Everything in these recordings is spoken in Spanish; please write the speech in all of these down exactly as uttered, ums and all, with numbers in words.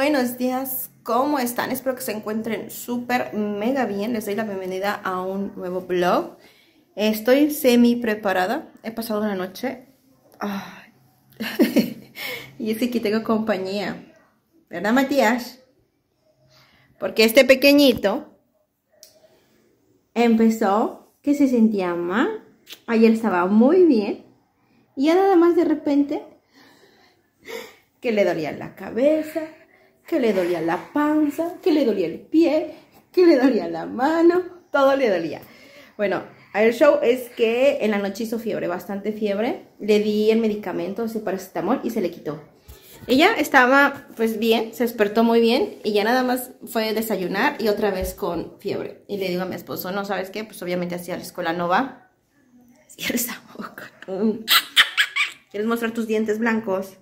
buenos días, ¿cómo están? Espero que se encuentren súper mega bien. Les doy la bienvenida a un nuevo vlog. Estoy semi preparada, he pasado una noche ay. Y es que aquí tengo compañía, ¿verdad, Matías? Porque este pequeñito empezó que se sentía mal. Ayer estaba muy bien y ya nada más de repente que le dolía la cabeza, que le dolía la panza, que le dolía el pie, que le dolía la mano, todo le dolía. Bueno, el show es que en la noche hizo fiebre, bastante fiebre. Le di el medicamento, ese paracetamol, y se le quitó. Ella estaba pues bien, se despertó muy bien y ya nada más fue a desayunar y otra vez con fiebre. Y le digo a mi esposo, no, ¿sabes qué? Pues obviamente así a la escuela no va. Cierra esa boca. ¿Quieres mostrar tus dientes blancos?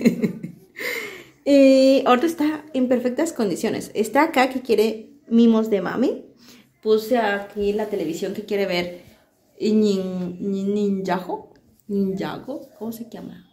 Y ahorita está en perfectas condiciones. Está acá que quiere mimos de mami. Puse aquí la televisión que quiere ver nin, nin, Ninjago. Ninjago, ¿cómo se llama?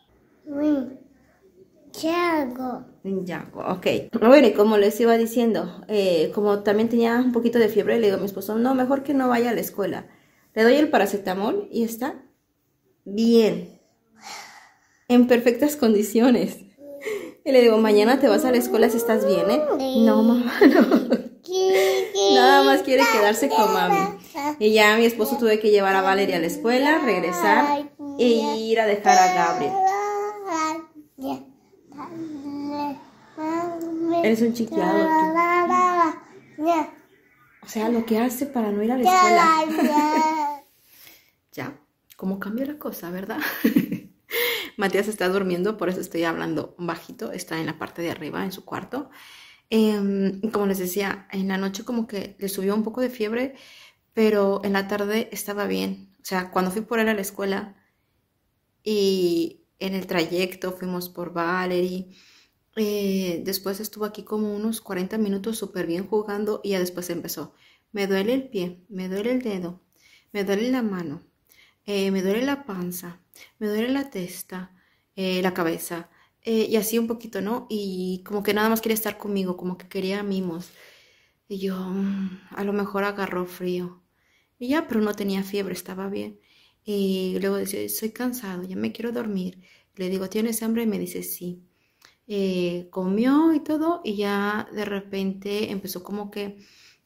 Ninjago. Ninjago, ok. Bueno, y como les iba diciendo, eh, como también tenía un poquito de fiebre, le digo a mi esposo, no, mejor que no vaya a la escuela. Le doy el paracetamol y está bien. En perfectas condiciones. Y le digo, mañana te vas a la escuela si estás bien, ¿eh? No, mamá, no. Nada más quiere quedarse con mami. Y ya mi esposo tuve que llevar a Valeria a la escuela, regresar e ir a dejar a Gabriel. Eres un chiqueado tú. O sea, lo que hace para no ir a la escuela. Ya, como cambió la cosa, ¿verdad? Matías está durmiendo, por eso estoy hablando bajito. Está en la parte de arriba, en su cuarto. Eh, como les decía, en la noche como que le subió un poco de fiebre, pero en la tarde estaba bien. O sea, cuando fui por él a la escuela y en el trayecto fuimos por Valerie. Eh, después estuvo aquí como unos cuarenta minutos súper bien jugando y ya después empezó. Me duele el pie, me duele el dedo, me duele la mano. Eh, me duele la panza, me duele la testa, eh, la cabeza, eh, y así un poquito, ¿no? Y como que nada más quería estar conmigo, como que quería mimos. Y yo, mmm, a lo mejor agarró frío. Y ya, pero no tenía fiebre, estaba bien. Y luego decía, soy cansado, ya me quiero dormir. Le digo, ¿tienes hambre? Y me dice, sí. Eh, comió y todo, y ya de repente empezó como que,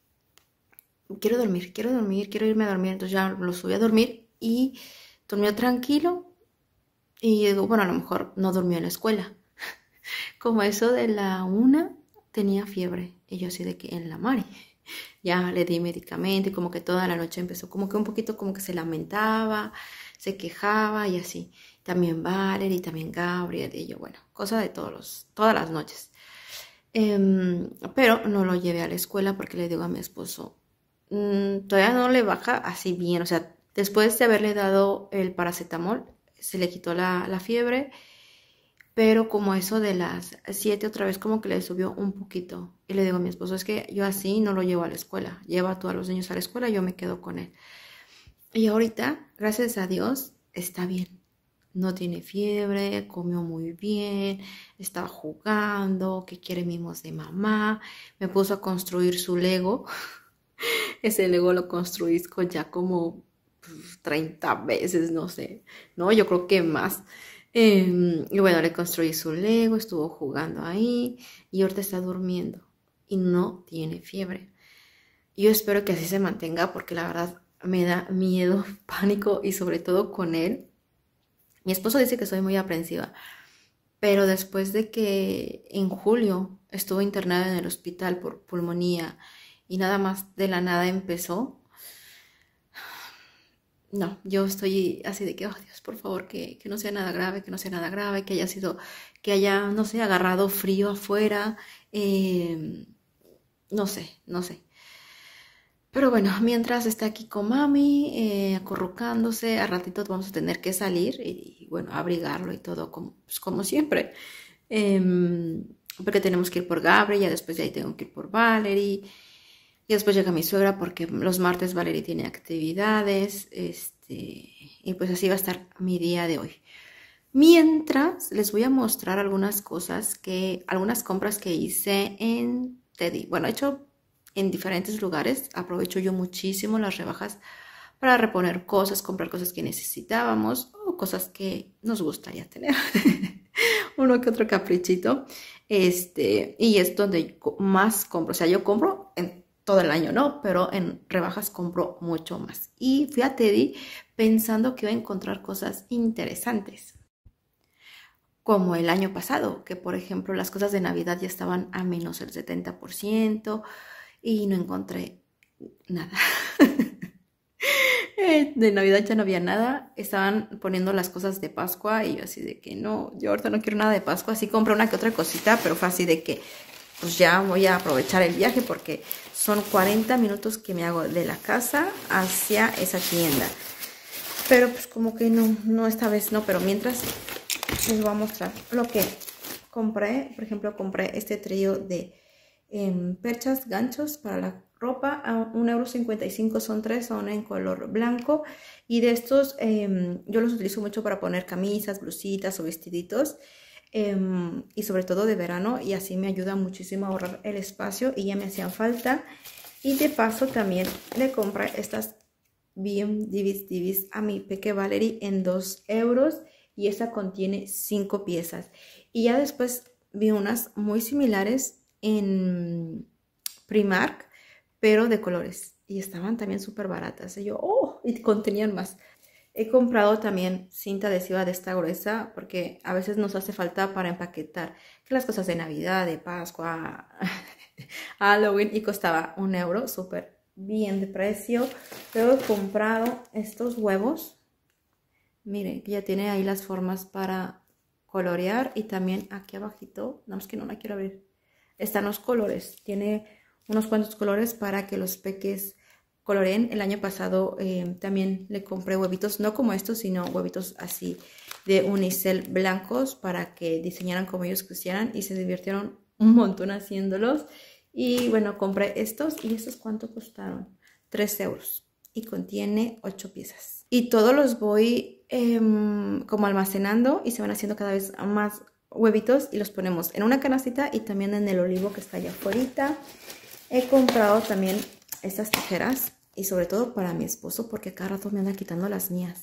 quiero dormir, quiero dormir, quiero irme a dormir. Entonces ya lo subí a dormir. Y durmió tranquilo y digo, bueno, a lo mejor no durmió en la escuela. Como eso de la una tenía fiebre y yo así de que en la mare. Ya le di medicamento y como que toda la noche empezó como que un poquito como que se lamentaba, se quejaba y así. También Valerie y también Gabriel y yo, bueno, cosa de todos los, todas las noches. Eh, pero no lo llevé a la escuela porque le digo a mi esposo, mmm, todavía no le baja así bien, o sea, después de haberle dado el paracetamol, se le quitó la, la fiebre, pero como eso de las siete otra vez como que le subió un poquito. Y le digo a mi esposo, es que yo así no lo llevo a la escuela. Lleva tú a los niños a la escuela, yo me quedo con él. Y ahorita, gracias a Dios, está bien. No tiene fiebre, comió muy bien, estaba jugando, que quiere mimos de mamá. Me puso a construir su Lego. Ese Lego lo construisco ya como treinta veces, no sé, no, yo creo que más. Eh, y bueno, le construí su Lego, estuvo jugando ahí y ahorita está durmiendo y no tiene fiebre. Yo espero que así se mantenga porque la verdad me da miedo, pánico y sobre todo con él. Mi esposo dice que soy muy aprensiva, pero después de que en julio estuvo internada en el hospital por pulmonía y nada más de la nada empezó. No, yo estoy así de que, oh Dios, por favor, que, que no sea nada grave, que no sea nada grave, que haya sido, que haya, no sé, agarrado frío afuera, eh, no sé, no sé. Pero bueno, mientras está aquí con mami, eh, acurrucándose, a ratito vamos a tener que salir y, y bueno, abrigarlo y todo como, pues, como siempre. Eh, porque tenemos que ir por Gabriel, ya después de ahí tengo que ir por Valerie. Y después llega mi suegra porque los martes Valerie tiene actividades, este, y pues así va a estar mi día de hoy. Mientras les voy a mostrar algunas cosas que, algunas compras que hice en Teddy. Bueno, he hecho en diferentes lugares. Aprovecho yo muchísimo las rebajas para reponer cosas, comprar cosas que necesitábamos o cosas que nos gustaría tener. Uno que otro caprichito. Este, y es donde más compro. O sea, yo compro en todo el año, ¿no? Pero en rebajas compro mucho más. Y fui a Teddy pensando que iba a encontrar cosas interesantes. Como el año pasado, que por ejemplo las cosas de Navidad ya estaban a menos el setenta por ciento y no encontré nada. De Navidad ya no había nada, estaban poniendo las cosas de Pascua y yo así de que no, yo ahorita no quiero nada de Pascua, así compré una que otra cosita, pero fue así de que pues ya voy a aprovechar el viaje porque son cuarenta minutos que me hago de la casa hacia esa tienda. Pero pues como que no, no esta vez no, pero mientras les voy a mostrar lo que compré. Por ejemplo, compré este trío de eh, perchas, ganchos para la ropa a un euro cincuenta y cinco, son tres, son en color blanco. Y de estos eh, yo los utilizo mucho para poner camisas, blusitas o vestiditos. Eh, y sobre todo de verano, y así me ayuda muchísimo a ahorrar el espacio y ya me hacían falta. Y de paso también le compré estas bien divis divis a mi peque Valerie en dos euros. Y esta contiene cinco piezas. Y ya después vi unas muy similares en Primark, pero de colores. Y estaban también súper baratas. Y yo, oh, y contenían más. He comprado también cinta adhesiva de esta gruesa, porque a veces nos hace falta para empaquetar que las cosas de Navidad, de Pascua, Halloween. Y costaba un euro, súper bien de precio. Luego he comprado estos huevos. Miren, que ya tiene ahí las formas para colorear. Y también aquí abajito, nada más que no la quiero abrir, están los colores. Tiene unos cuantos colores para que los peques coloreen. El año pasado eh, también le compré huevitos, no como estos, sino huevitos así de unicel blancos para que diseñaran como ellos quisieran. Y se divirtieron un montón haciéndolos. Y bueno, compré estos. ¿Y estos cuánto costaron? tres euros. Y contiene ocho piezas. Y todos los voy eh, como almacenando y se van haciendo cada vez más huevitos y los ponemos en una canastita y también en el olivo que está allá afuera. He comprado también estas tijeras y sobre todo para mi esposo porque cada rato me anda quitando las mías.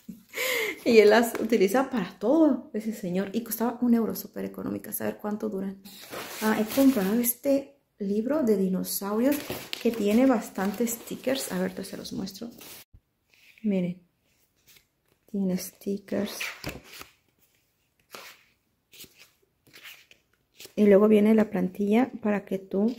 Y él las utiliza para todo, ese señor. Y costaba un euro, súper económicas. A ver cuánto duran. Ah, he comprado este libro de dinosaurios que tiene bastantes stickers. A ver, te se los muestro. Miren, tiene stickers. Y luego viene la plantilla para que tú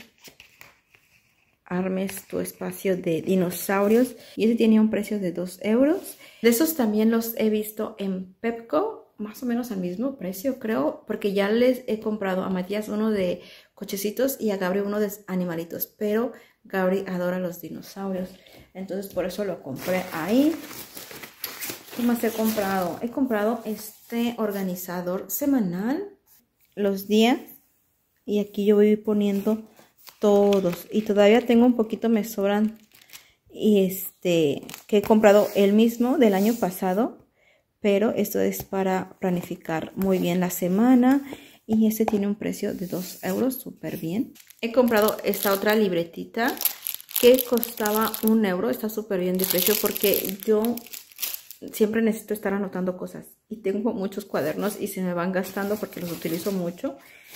armes tu espacio de dinosaurios. Y ese tiene un precio de dos euros. De esos también los he visto en Pepco, más o menos al mismo precio, creo. Porque ya les he comprado a Matías uno de cochecitos y a Gabri uno de animalitos. Pero Gabri adora los dinosaurios. Entonces por eso lo compré ahí. ¿Qué más he comprado? He comprado este organizador semanal, los días. Y aquí yo voy poniendo todos. Y todavía tengo un poquito, me sobran. Y este, que he comprado el mismo del año pasado. Pero esto es para planificar muy bien la semana. Y este tiene un precio de dos euros, súper bien. He comprado esta otra libretita que costaba un euro. Está súper bien de precio porque yo siempre necesito estar anotando cosas. Y tengo muchos cuadernos y se me van gastando porque los utilizo mucho.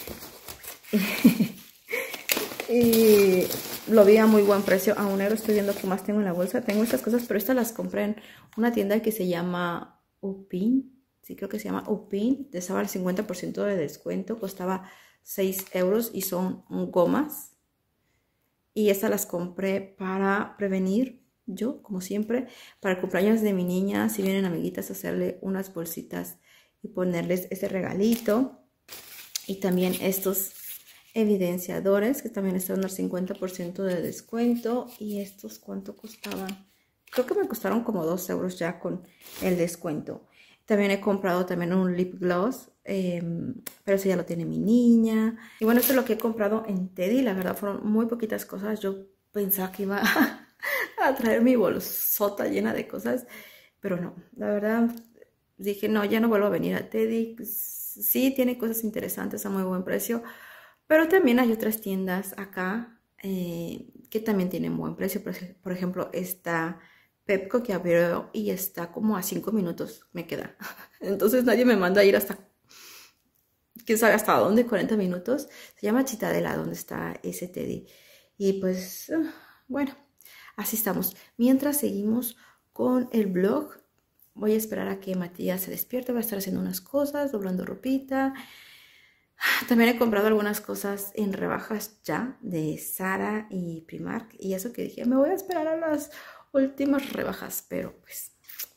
Y lo vi a muy buen precio, a un euro. Estoy viendo qué más tengo en la bolsa. Tengo estas cosas, pero estas las compré en una tienda que se llama Upin. Sí, creo que se llama Upin. Te estaba al cincuenta por ciento de descuento. Costaba seis euros y son gomas. Y estas las compré para prevenir, yo, como siempre, para el cumpleaños de mi niña. Si vienen amiguitas, hacerle unas bolsitas y ponerles ese regalito. Y también estos evidenciadores que también están al cincuenta por ciento de descuento. Y estos, ¿cuánto costaban? Creo que me costaron como dos euros ya con el descuento. También he comprado también un lip gloss, eh, pero ese ya lo tiene mi niña. Y bueno, esto es lo que he comprado en Teddy. La verdad fueron muy poquitas cosas. Yo pensaba que iba a traer mi bolsota llena de cosas, pero no. La verdad dije, no, ya no vuelvo a venir a Teddy. Sí, tiene cosas interesantes a muy buen precio, pero también hay otras tiendas acá eh, que también tienen buen precio. Por, por ejemplo, está Pepco que abrió y está como a cinco minutos me queda. Entonces nadie me manda a ir hasta, quién sabe hasta dónde, cuarenta minutos. Se llama Chitadela, donde está ese Teddy. Y pues, bueno, así estamos. Mientras seguimos con el vlog, voy a esperar a que Matías se despierte. Va a estar haciendo unas cosas, doblando ropita. También he comprado algunas cosas en rebajas ya de Zara y Primark. Y eso que dije, me voy a esperar a las últimas rebajas. Pero pues,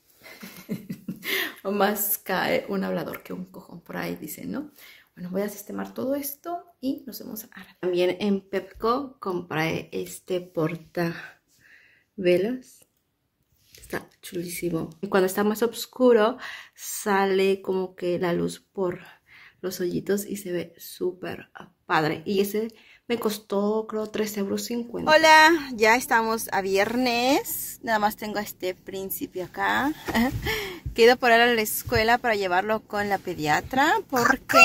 más cae un hablador que un cojón. Por ahí dicen, ¿no? Bueno, voy a sistemar todo esto y nos vemos ahora. También en Pepco compré este portavelas. Está chulísimo. Y cuando está más oscuro, sale como que la luz por los hoyitos y se ve súper padre. Y ese me costó, creo, tres euros cincuenta. Hola, ya estamos a viernes. Nada más tengo a este príncipe acá. Quedo por él a la escuela para llevarlo con la pediatra. Porque...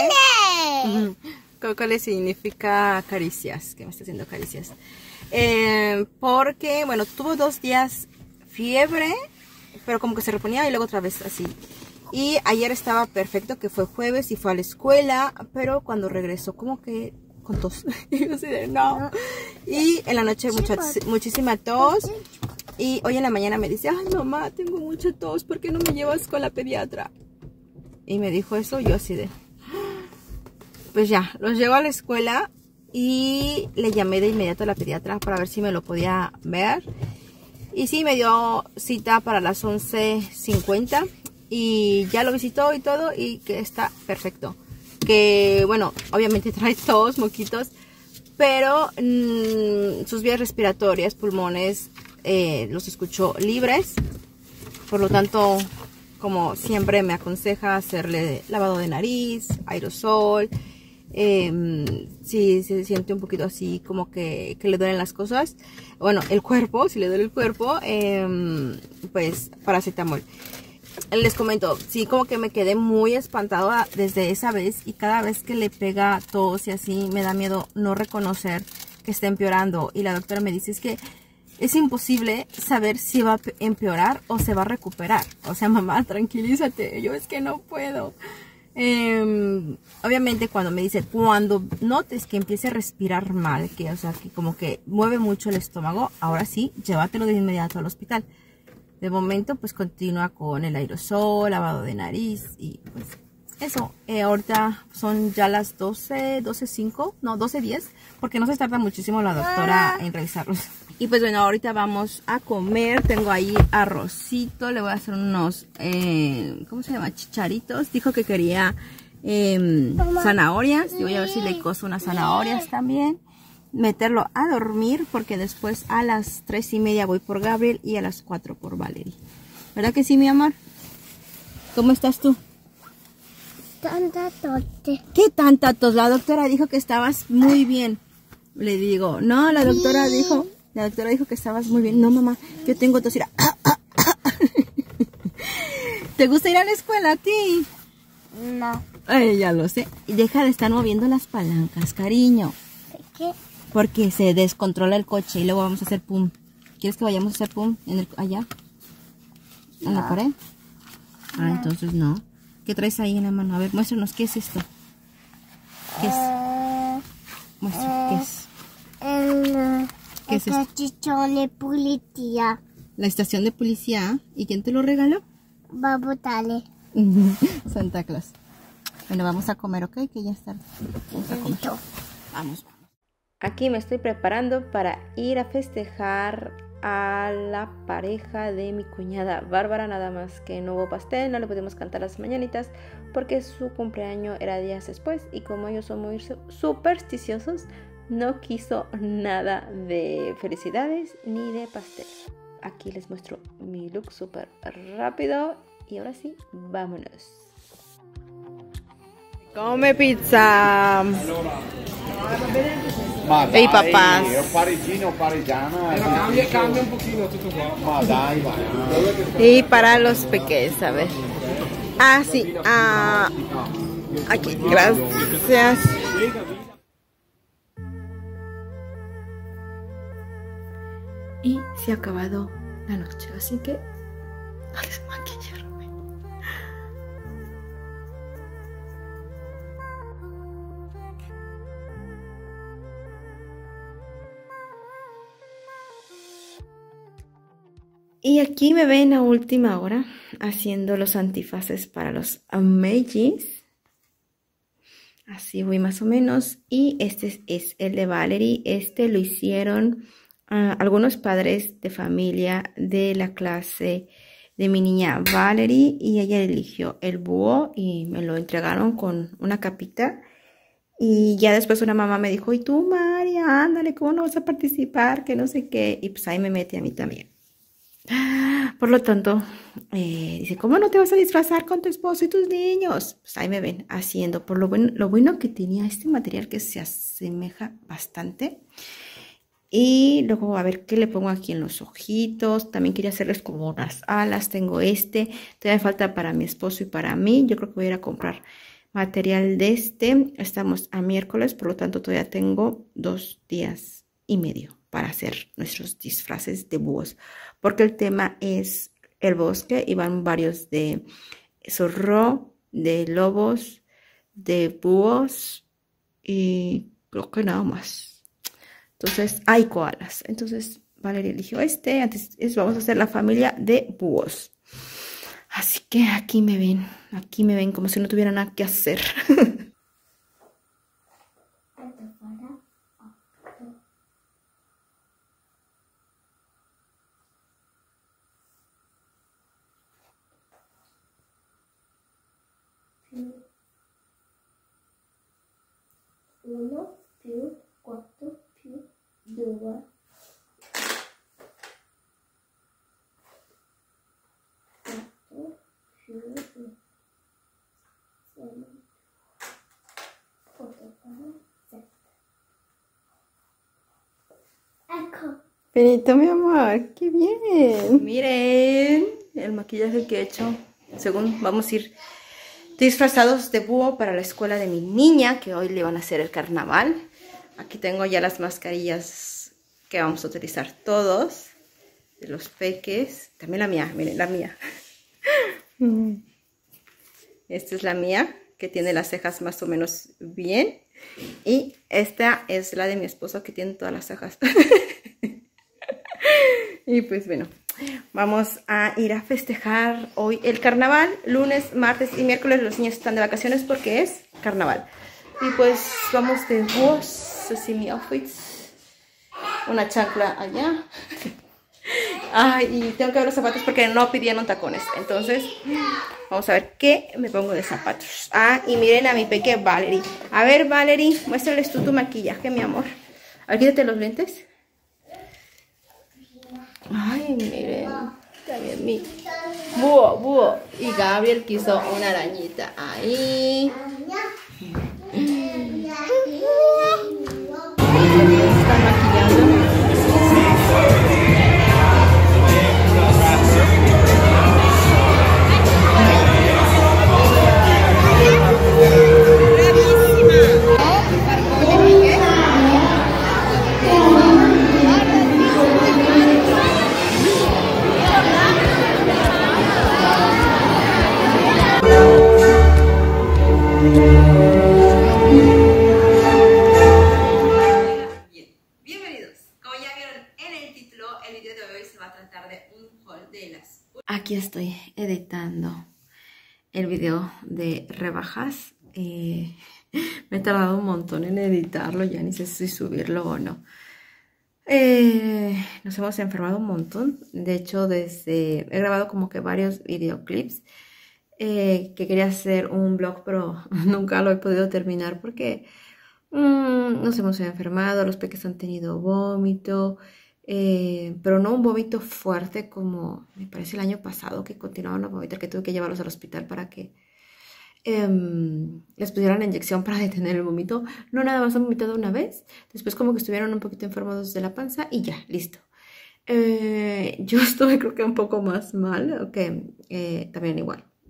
Cócole significa caricias, que me está haciendo caricias. Eh, porque, bueno, tuvo dos días fiebre, pero como que se reponía y luego otra vez así. Y ayer estaba perfecto, que fue jueves y fue a la escuela, pero cuando regresó como que con tos. Y yo así de no. Y en la noche mucha, muchísima tos. Y hoy en la mañana me dice, ay mamá, tengo mucha tos, ¿por qué no me llevas con la pediatra? Y me dijo eso, yo así de... Pues ya, los llevo a la escuela y le llamé de inmediato a la pediatra para ver si me lo podía ver. Y sí, me dio cita para las once cincuenta y ya lo visitó y todo y que está perfecto. Que bueno, obviamente trae tos, moquitos, pero mmm, sus vías respiratorias, pulmones, eh, los escuchó libres. Por lo tanto, como siempre me aconseja hacerle lavado de nariz, aerosol. Eh, si se siente un poquito así como que, que le duelen las cosas, bueno, el cuerpo, si le duele el cuerpo, eh, pues paracetamol. Les comento, sí, como que me quedé muy espantada desde esa vez y cada vez que le pega tos y así me da miedo no reconocer que está empeorando. Y la doctora me dice, es que es imposible saber si va a empeorar o se va a recuperar. O sea, mamá, tranquilízate. Yo es que no puedo. Eh, obviamente cuando me dice, cuando notes que empiece a respirar mal, que o sea, que como que mueve mucho el estómago, ahora sí, llévatelo de inmediato al hospital. De momento, pues continúa con el aerosol, lavado de nariz y pues eso. Eh, ahorita son ya las doce, doce cinco, no, doce diez, porque no se tarda muchísimo la doctora en revisarlos. Y pues bueno, ahorita vamos a comer. Tengo ahí arrocito, le voy a hacer unos, eh, ¿cómo se llama? Chicharitos. Dijo que quería eh, zanahorias. Y voy a ver si le coso unas zanahorias también. Meterlo a dormir porque después a las tres y media voy por Gabriel y a las cuatro por Valerie. ¿Verdad que sí, mi amor? ¿Cómo estás tú? Tanta tos. ¿Qué tanta tos? La doctora dijo que estabas muy bien. Le digo, no, la doctora sí. dijo... La doctora dijo que estabas muy bien. No, mamá, yo tengo tos. Ah, ah, ah. ¿Te gusta ir a la escuela a ti? No. Ay, ya lo sé. Y deja de estar moviendo las palancas, cariño. ¿Por qué? Porque se descontrola el coche y luego vamos a hacer pum. ¿Quieres que vayamos a hacer pum en el, allá? ¿En no. la pared? Ah, no. Entonces no. ¿Qué traes ahí en la mano? A ver, muéstranos, ¿qué es esto? ¿Qué es? Uh, Muestra, uh, ¿qué es? El... ¿Qué es esto? Estación de policía. La estación de policía. ¿Y quién te lo regaló? Vamos, dale. Santa Claus. Bueno, vamos a comer, ¿ok? Que ya es tarde. Vamos a comer. Vamos, vamos. Aquí me estoy preparando para ir a festejar a la pareja de mi cuñada Bárbara. Nada más que no hubo pastel, no le pudimos cantar las mañanitas porque su cumpleaños era días después. Y como ellos son muy supersticiosos, no quiso nada de felicidades ni de pastel. Aquí les muestro mi look súper rápido. Y ahora sí, vámonos. Come pizza. Ehi papás. Parigino, parigana. Cambia, cambia un poquito tutto qua. Ma dai, vai. Y para los pequeños, a ver. Ah, sí. Ah, aquí, gracias. Y se ha acabado la noche, así que a desmaquillarme. Y aquí me ven a última hora haciendo los antifaces para los emojis. Así voy más o menos. Y este es, es el de Valerie. Este lo hicieron uh, algunos padres de familia de la clase de mi niña Valerie. Y ella eligió el búho y me lo entregaron con una capita. Y ya después una mamá me dijo, ¿y tú, María? Ándale, ¿cómo no vas a participar? Que no sé qué. Y pues ahí me metí a mí también. Por lo tanto, eh, dice, ¿cómo no te vas a disfrazar con tu esposo y tus niños? Pues ahí me ven haciendo. Por lo bueno, lo bueno que tenía este material que se asemeja bastante. Y luego a ver qué le pongo aquí en los ojitos. También quería hacerles como unas alas. Tengo este. Todavía me falta para mi esposo y para mí. Yo creo que voy a ir a comprar material de este. Estamos a miércoles, por lo tanto todavía tengo dos días y medio para hacer nuestros disfraces de búhos, porque el tema es el bosque y van varios de zorro, de lobos, de búhos y creo que nada más. Entonces hay koalas. Entonces Valeria eligió este. Antes es, vamos a hacer la familia de búhos. Así que aquí me ven, aquí me ven como si no tuviera nada que hacer. Uno più quattro più due. Quattro più due. Quattro, sette. Ecco. Benito, mi amor, qué bien. Miren el maquillaje que he hecho. Según vamos a ir disfrazados de búho para la escuela de mi niña, que hoy le van a hacer el carnaval. Aquí tengo ya las mascarillas que vamos a utilizar todos, de los peques. También la mía, miren, la mía. Esta es la mía, que tiene las cejas más o menos bien. Y esta es la de mi esposo, que tiene todas las cejas. Y pues bueno, vamos a ir a festejar hoy el carnaval. Lunes, martes y miércoles los niños están de vacaciones porque es carnaval. Y pues vamos de búhos, así mi outfit. Una chancla allá. Ay, y tengo que ver los zapatos porque no pidieron tacones. Entonces, vamos a ver qué me pongo de zapatos. Ah, y miren a mi peque Valerie. A ver, Valerie, muéstrales tú tu maquillaje, mi amor. A ver, quítate los lentes. Ay, miren, también mi búho, búho. Y Gabriel quiso una arañita. Ahí. Están maquillando. Aquí estoy editando el video de rebajas. Eh, me he tardado un montón en editarlo, ya ni sé si subirlo o no. Eh, nos hemos enfermado un montón. De hecho, desde he grabado como que varios videoclips eh, que quería hacer un vlog, pero nunca lo he podido terminar porque mmm, nos hemos enfermado. Los peques han tenido vómito. Eh, pero no un vómito fuerte como me parece el año pasado, que continuaban a vomitar, que tuve que llevarlos al hospital para que eh, les pusieran la inyección para detener el vómito. No, nada más han vomitado una vez, después como que estuvieron un poquito enfermos de la panza y ya, listo. Eh, yo estuve creo que un poco más mal, que eh, también igual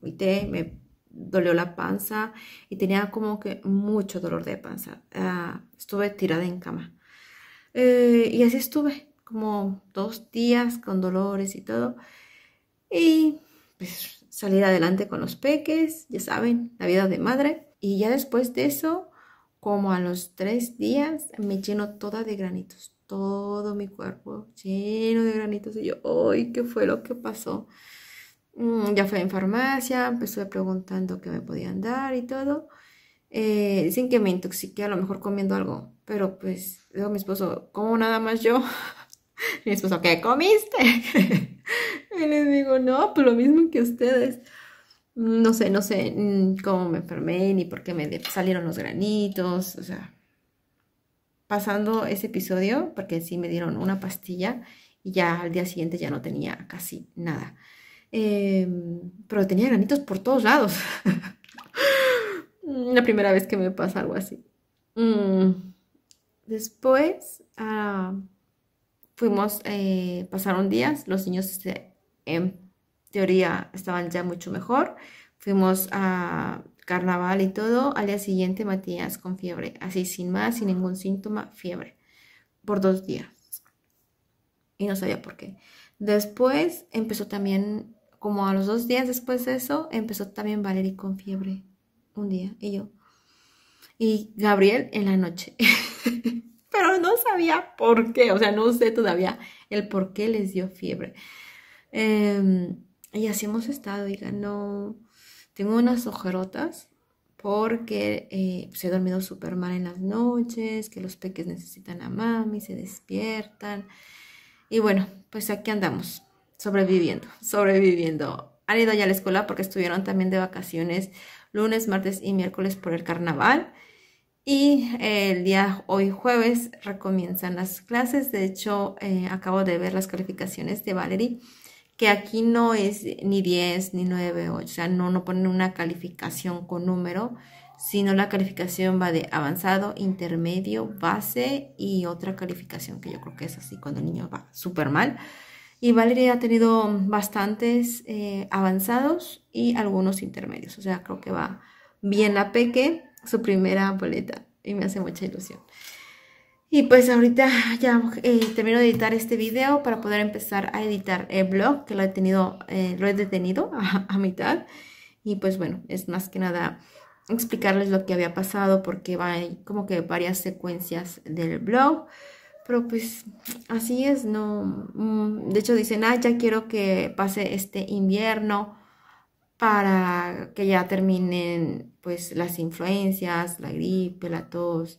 vomité, me dolió la panza y tenía como que mucho dolor de panza. Uh, estuve tirada en cama. Eh, y así estuve, como dos días con dolores y todo. Y pues salir adelante con los peques, ya saben, la vida de madre. Y ya después de eso, como a los tres días, me lleno toda de granitos. Todo mi cuerpo lleno de granitos. Y yo, ¡ay! ¿Qué fue lo que pasó? Mm, ya fui en farmacia, empecé preguntando qué me podían dar y todo. Eh, dicen que me intoxiqué a lo mejor comiendo algo. Pero pues, digo a mi esposo, ¿cómo nada más yo? Mi esposo, ¿qué comiste? Y les digo, no, pues lo mismo que ustedes. No sé, no sé cómo me enfermé ni por qué me salieron los granitos. O sea, pasando ese episodio, porque sí me dieron una pastilla y ya al día siguiente ya no tenía casi nada. Eh, pero tenía granitos por todos lados. La primera vez que me pasa algo así. Mm. Después uh, fuimos, eh, pasaron días, los niños eh, en teoría estaban ya mucho mejor. Fuimos a carnaval y todo. Al día siguiente Matías con fiebre, así sin más, sin ningún síntoma, fiebre, por dos días. Y no sabía por qué. Después empezó también, como a los dos días después de eso, empezó también Valerie con fiebre, un día, y yo. Y Gabriel en la noche. Pero no sabía por qué, o sea, no sé todavía el por qué les dio fiebre. Eh, y así hemos estado, diga, no, tengo unas ojerotas porque eh, pues he dormido súper mal en las noches, que los peques necesitan a mami, se despiertan. Y bueno, pues aquí andamos, sobreviviendo, sobreviviendo. Han ido ya a la escuela porque estuvieron también de vacaciones lunes, martes y miércoles por el carnaval. Y el día hoy jueves recomienzan las clases. De hecho, eh, acabo de ver las calificaciones de Valerie, que aquí no es ni diez, ni nueve, ocho. O sea, no, no ponen una calificación con número, sino la calificación va de avanzado, intermedio, base y otra calificación que yo creo que es así cuando el niño va súper mal. Y Valerie ha tenido bastantes eh, avanzados y algunos intermedios. O sea, creo que va bien la peque, su primera boleta, y me hace mucha ilusión. Y pues ahorita ya eh, termino de editar este video para poder empezar a editar el blog, que lo he tenido, eh, lo he detenido a, a mitad. Y pues bueno, es más que nada explicarles lo que había pasado, porque va como que varias secuencias del blog. Pero pues así es, no. De hecho dicen, ah, ya quiero que pase este invierno para que ya terminen pues las influencias, la gripe, la tos.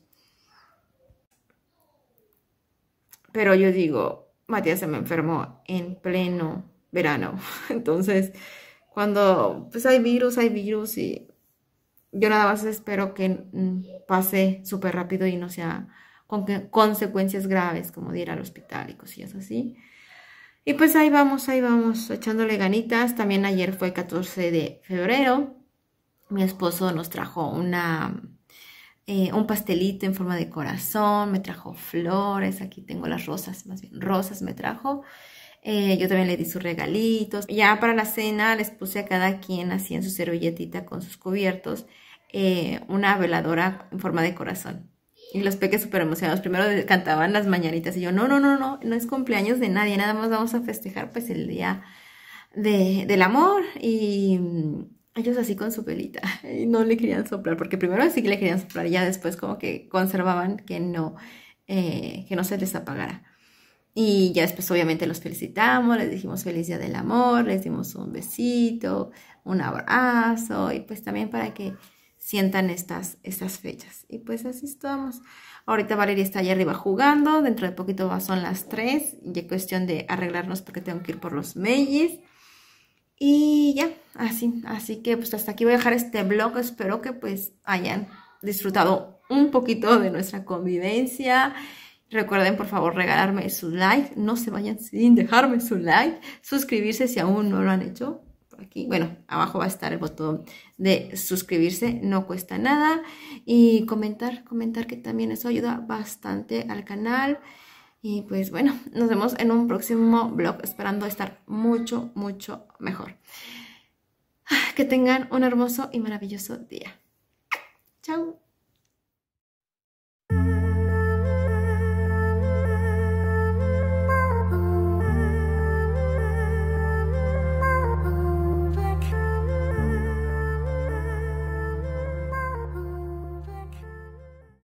Pero yo digo, Matías se me enfermó en pleno verano. Entonces, cuando pues hay virus, hay virus y yo nada más espero que pase súper rápido y no sea con consecuencias graves como de ir al hospital y cosillas así. Y pues ahí vamos, ahí vamos, echándole ganitas. También ayer fue catorce de febrero. Mi esposo nos trajo una, eh, un pastelito en forma de corazón. Me trajo flores. Aquí tengo las rosas, más bien rosas me trajo. Eh, yo también le di sus regalitos. Ya para la cena les puse a cada quien así en su servilletita con sus cubiertos eh, una veladora en forma de corazón. Y los peques súper emocionados. Primero cantaban las mañanitas. Y yo, no, no, no, no, no es cumpleaños de nadie. Nada más vamos a festejar pues el día de, del amor. Y ellos así con su velita. Y no le querían soplar. Porque primero sí que le querían soplar. Y ya después como que conservaban que no, eh, que no se les apagara. Y ya después obviamente los felicitamos. Les dijimos feliz día del amor. Les dimos un besito, un abrazo. Y pues también para que sientan estas, estas fechas. Y pues así estamos. Ahorita Valeria está allá arriba jugando. Dentro de poquito son las tres. Ya cuestión de arreglarnos porque tengo que ir por los Mellis. Y ya, así. Así que pues hasta aquí voy a dejar este vlog. Espero que pues hayan disfrutado un poquito de nuestra convivencia. Recuerden por favor regalarme su like. No se vayan sin dejarme su like. Suscribirse si aún no lo han hecho. Aquí, bueno, abajo va a estar el botón de suscribirse, no cuesta nada. Y comentar, comentar que también eso ayuda bastante al canal. Y pues bueno, nos vemos en un próximo vlog, esperando estar mucho, mucho mejor. Que tengan un hermoso y maravilloso día. Chao.